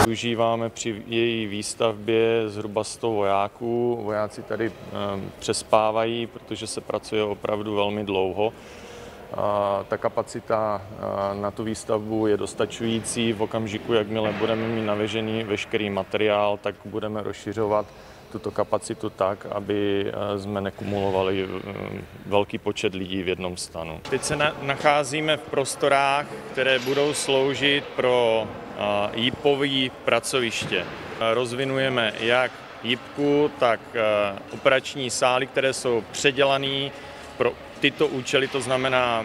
Využíváme při její výstavbě zhruba 100 vojáků. Vojáci tady přespávají, protože se pracuje opravdu velmi dlouho. Ta kapacita na tu výstavbu je dostačující. V okamžiku, jakmile budeme mít navěžený veškerý materiál, tak budeme rozšiřovat tuto kapacitu tak, aby jsme nekumulovali velký počet lidí v jednom stanu. Teď se nacházíme v prostorách, které budou sloužit pro JIPové pracoviště. Rozvinujeme jak JIPku, tak operační sály, které jsou předělané pro tyto účely, to znamená,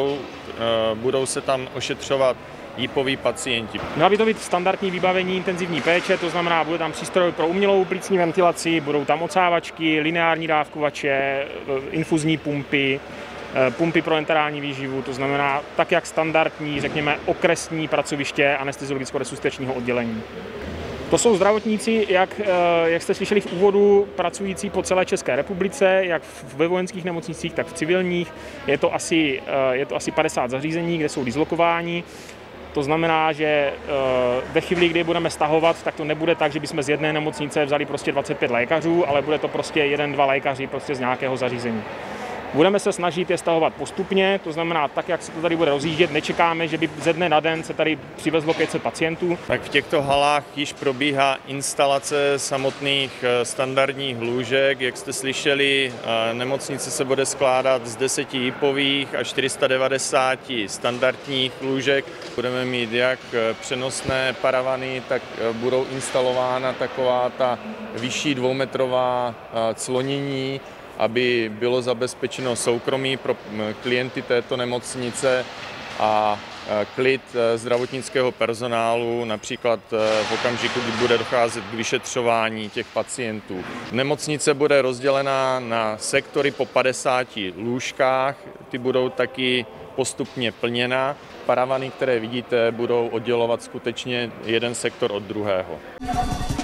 budou se tam ošetřovat JIPoví pacienti. Měla by to být standardní vybavení intenzivní péče, to znamená, bude tam přístroj pro umělou plicní ventilaci, budou tam ocávačky, lineární dávkovače, infuzní pumpy, pumpy pro enterální výživu, to znamená tak, jak standardní, řekněme, okresní pracoviště anesteziologicko-resuscitačního oddělení. To jsou zdravotníci, jak jste slyšeli v úvodu, pracující po celé České republice, jak ve vojenských nemocnicích, tak v civilních. Je to asi 50 zařízení, kde jsou dislokováni. To znamená, že ve chvíli, kdy budeme stahovat, tak to nebude tak, že bychom z jedné nemocnice vzali prostě 25 lékařů, ale bude to prostě 1-2 lékaři prostě z nějakého zařízení. Budeme se snažit je stahovat postupně, to znamená tak, jak se to tady bude rozjíždět, nečekáme, že by ze dne na den se tady přivezlo 500 pacientů. Tak v těchto halách již probíhá instalace samotných standardních lůžek. Jak jste slyšeli, nemocnice se bude skládat z 10 JIPových a 490 standardních lůžek. Budeme mít jak přenosné paravany, tak budou instalována taková ta vyšší 2metrová clonění, aby bylo zabezpečeno soukromí pro klienty této nemocnice a klid zdravotnického personálu, například v okamžiku, kdy bude docházet k vyšetřování těch pacientů. Nemocnice bude rozdělená na sektory po 50 lůžkách, ty budou taky postupně plněna. Paravany, které vidíte, budou oddělovat skutečně jeden sektor od druhého.